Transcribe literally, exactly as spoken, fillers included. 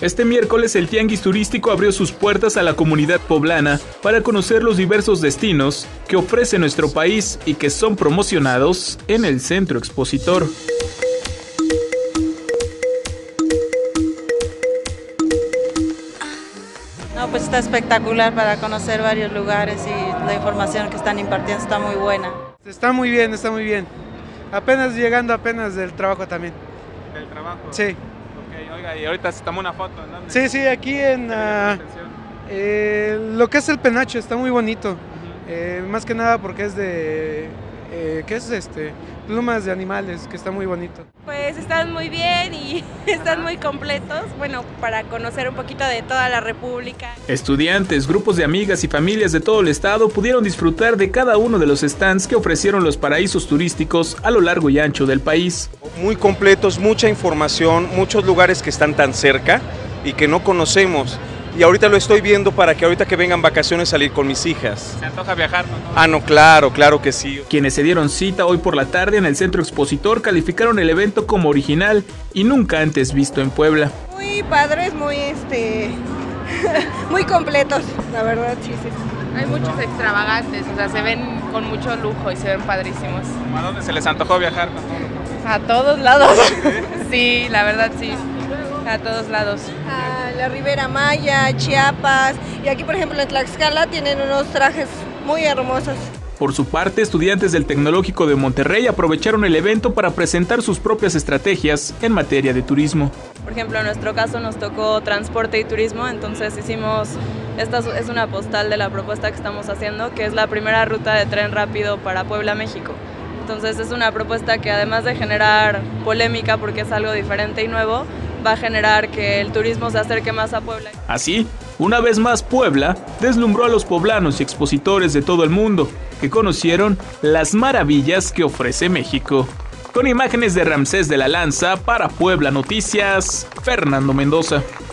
Este miércoles el Tianguis Turístico abrió sus puertas a la comunidad poblana para conocer los diversos destinos que ofrece nuestro país y que son promocionados en el Centro Expositor. No, pues está espectacular para conocer varios lugares y la información que están impartiendo está muy buena. Está muy bien, está muy bien. Apenas llegando apenas del trabajo también. ¿Del trabajo? Sí. Ok, oiga, y ahorita se tomó una foto, ¿en dónde? Sí, sí, aquí en uh, eh, lo que es el penacho, está muy bonito. Uh-huh. eh, más que nada porque es de, eh, ¿qué es este? Plumas de animales, que está muy bonito. Pues están muy bien y están muy completos, bueno, para conocer un poquito de toda la República. Estudiantes, grupos de amigas y familias de todo el estado pudieron disfrutar de cada uno de los stands que ofrecieron los paraísos turísticos a lo largo y ancho del país. Muy completos, mucha información, muchos lugares que están tan cerca y que no conocemos. Y ahorita lo estoy viendo para que ahorita que vengan vacaciones salir con mis hijas. ¿Se antoja viajar, no? Ah, no, claro, claro que sí. Quienes se dieron cita hoy por la tarde en el Centro Expositor calificaron el evento como original y nunca antes visto en Puebla. Muy padres, muy este, muy completos, la verdad, sí, sí. Hay muchos extravagantes, o sea, se ven con mucho lujo y se ven padrísimos. ¿A dónde se les antojó viajar? A todos lados. Sí, la verdad sí. A todos lados. A la Ribera Maya, Chiapas, y aquí por ejemplo en Tlaxcala tienen unos trajes muy hermosos. Por su parte, estudiantes del Tecnológico de Monterrey aprovecharon el evento para presentar sus propias estrategias en materia de turismo. Por ejemplo, en nuestro caso nos tocó transporte y turismo, entonces hicimos, esta es una postal de la propuesta que estamos haciendo, que es la primera ruta de tren rápido para Puebla, México. Entonces es una propuesta que además de generar polémica porque es algo diferente y nuevo, va a generar que el turismo se acerque más a Puebla. Así, una vez más Puebla deslumbró a los poblanos y expositores de todo el mundo que conocieron las maravillas que ofrece México. Con imágenes de Ramsés de la Lanza para Puebla Noticias, Fernando Mendoza.